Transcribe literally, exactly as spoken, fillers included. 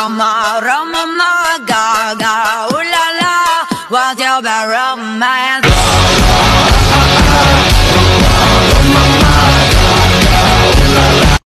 Roma, Roma, Gaga, ooh la la, what's your bad romance?